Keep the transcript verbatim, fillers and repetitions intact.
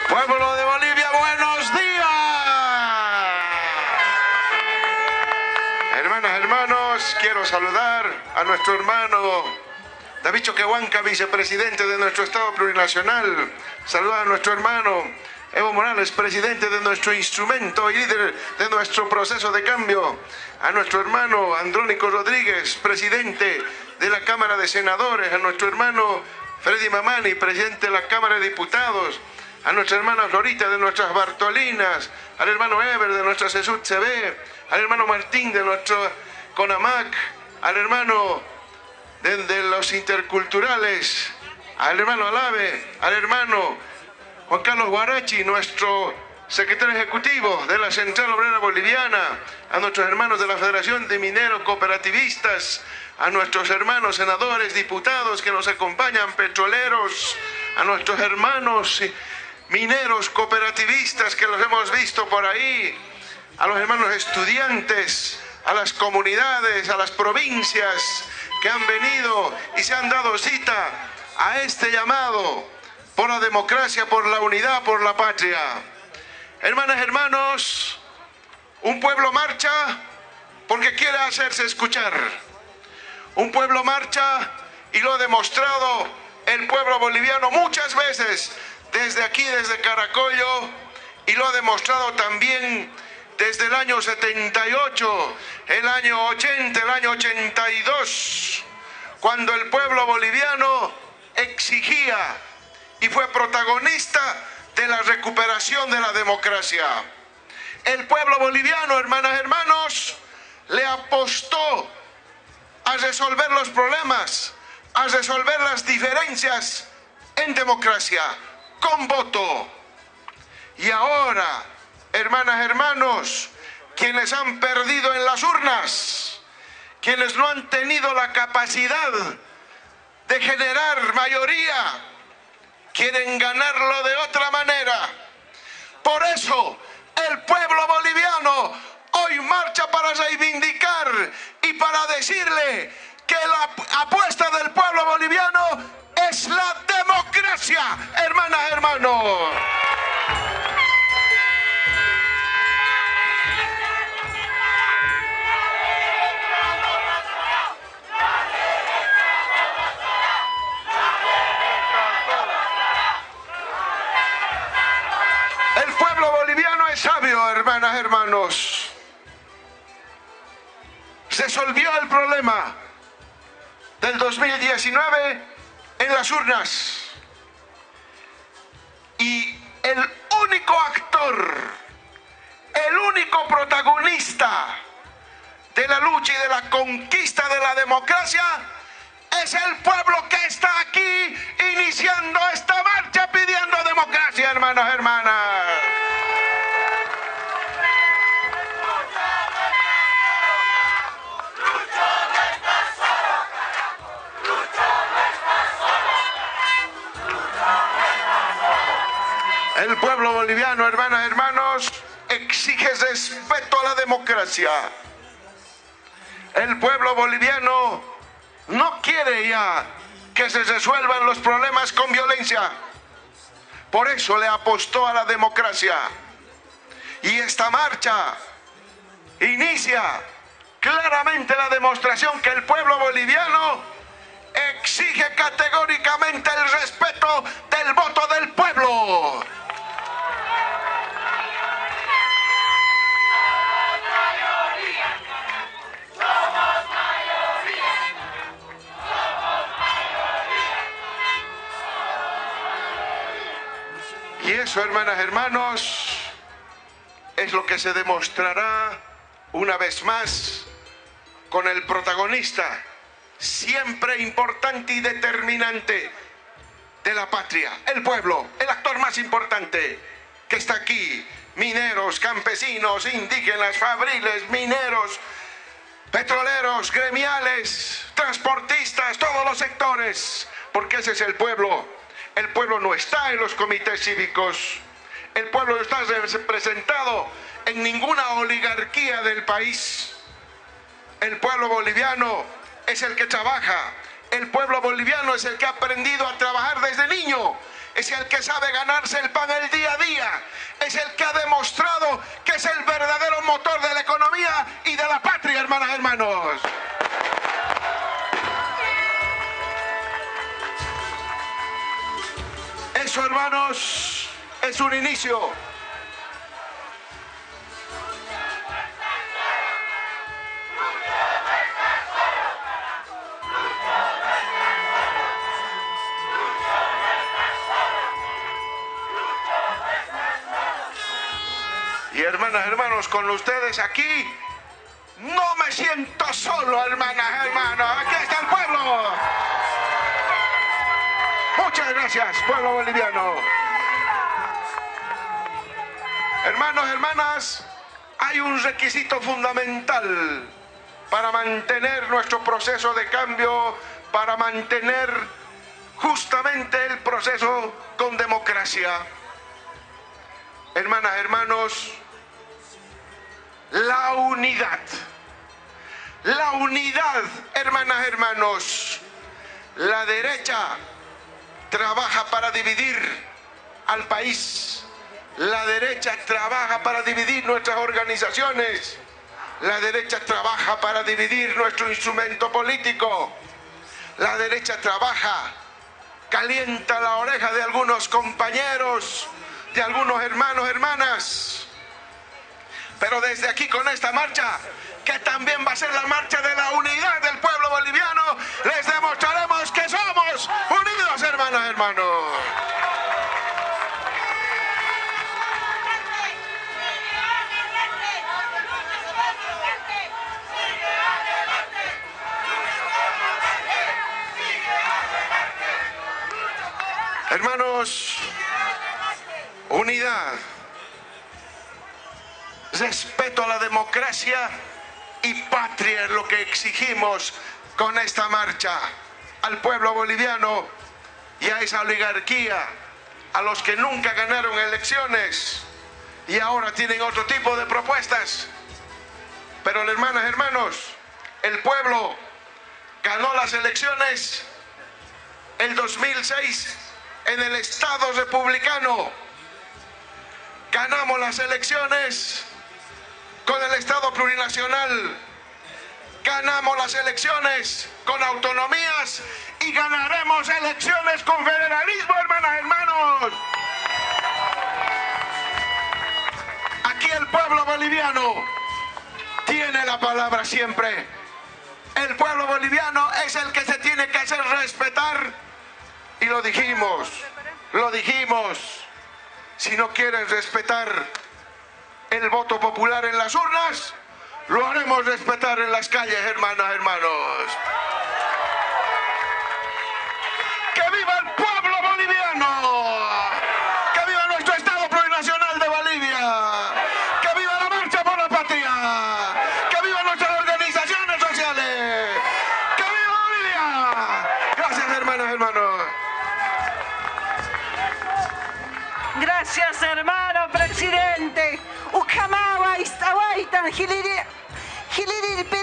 Pueblo de Bolivia, buenos días. Hermanas, hermanos, quiero saludar a nuestro hermano David Choquehuanca, vicepresidente de nuestro Estado Plurinacional. Saludar a nuestro hermano Evo Morales, presidente de nuestro instrumento y líder de nuestro proceso de cambio. A nuestro hermano Andrónico Rodríguez, presidente de la Cámara de Senadores. A nuestro hermano Freddy Mamani, presidente de la Cámara de Diputados. A nuestra hermana Florita de nuestras Bartolinas, al hermano Ever de nuestra Sesut C B, al hermano Martín de nuestro CONAMAC, al hermano de, de los interculturales, al hermano Alave, al hermano Juan Carlos Guarachi, nuestro secretario ejecutivo de la Central Obrera Boliviana, a nuestros hermanos de la Federación de Mineros Cooperativistas, a nuestros hermanos senadores, diputados que nos acompañan, petroleros, a nuestros hermanos mineros cooperativistas que los hemos visto por ahí, a los hermanos estudiantes, a las comunidades, a las provincias que han venido y se han dado cita a este llamado por la democracia, por la unidad, por la patria. Hermanas, hermanos, un pueblo marcha porque quiere hacerse escuchar. Un pueblo marcha y lo ha demostrado el pueblo boliviano muchas veces, desde aquí, desde Caracollo, y lo ha demostrado también desde el año setenta y ocho, el año ochenta, el año ochenta y dos, cuando el pueblo boliviano exigía y fue protagonista de la recuperación de la democracia. El pueblo boliviano, hermanas, hermanos, le apostó a resolver los problemas, a resolver las diferencias en democracia, con voto. Y ahora, hermanas, hermanos, quienes han perdido en las urnas, quienes no han tenido la capacidad de generar mayoría, quieren ganarlo de otra manera. Por eso, el pueblo boliviano hoy marcha para reivindicar y para decirle que la apuesta del pueblo boliviano es la democracia, hermanas, hermanos. El pueblo boliviano es sabio, hermanas, hermanos. Resolvió el problema del dos mil diecinueve en las urnas. Y el único actor, el único protagonista de la lucha y de la conquista de la democracia es el pueblo que está aquí iniciando esta marcha pidiendo democracia, hermanos, hermanas. El pueblo boliviano, hermanas, hermanos, exige respeto a la democracia. El pueblo boliviano no quiere ya que se resuelvan los problemas con violencia. Por eso le apostó a la democracia. Y esta marcha inicia claramente la demostración que el pueblo boliviano exige categóricamente el respeto del voto del pueblo. Y eso, hermanas, hermanos, es lo que se demostrará una vez más con el protagonista siempre importante y determinante de la patria, el pueblo, el actor más importante que está aquí. Mineros, campesinos, indígenas, fabriles, mineros, petroleros, gremiales, transportistas, todos los sectores, porque ese es el pueblo. El pueblo no está en los comités cívicos, el pueblo no está representado en ninguna oligarquía del país. El pueblo boliviano es el que trabaja, el pueblo boliviano es el que ha aprendido a trabajar desde niño es el que sabe ganarse el pan el día a día, es el que ha demostrado que es el verdadero motor de la economía y de la patria, hermanas y hermanos. Eso, hermanos, es un inicio. Y hermanas, hermanos, con ustedes aquí no me siento solo, hermanas, hermanos. Aquí está el pueblo. Muchas gracias, pueblo boliviano. Hermanos, hermanas, hay un requisito fundamental para mantener nuestro proceso de cambio, para mantener justamente el proceso con democracia. Hermanas, hermanos, la unidad. La unidad, hermanas, hermanos. La derecha trabaja para dividir al país. La derecha trabaja para dividir nuestras organizaciones. La derecha trabaja para dividir nuestro instrumento político. La derecha trabaja, calienta la oreja de algunos compañeros, de algunos hermanos, hermanas. Pero desde aquí, con esta marcha, que también va a ser la marcha de la unidad del pueblo boliviano, les demostraremos que somos unidos, hermanos, hermanos. Hermanos, unidad, respeto a la democracia y patria es lo que exigimos con esta marcha al pueblo boliviano y a esa oligarquía, a los que nunca ganaron elecciones y ahora tienen otro tipo de propuestas. Pero, hermanas, hermanos, el pueblo ganó las elecciones el dos mil seis en el Estado republicano. Ganamos las elecciones con el Estado plurinacional. Ganamos las elecciones con autonomías y ganaremos elecciones con federalismo, hermanas, hermanos. Aquí el pueblo boliviano tiene la palabra siempre. El pueblo boliviano es el que se tiene que hacer respetar. Y lo dijimos, lo dijimos. Si no quieren respetar el voto popular en las urnas, lo haremos respetar en las calles, hermanas, hermanos. ¡Que viva el pueblo boliviano! ¡Que viva nuestro Estado plurinacional de Bolivia! ¡Que viva la marcha por la patria! ¡Que viva nuestras organizaciones sociales! ¡Que viva Bolivia! Gracias, hermanas, hermanos. Gracias, hermano presidente. Ukamawa istawaitan hiliri hiliri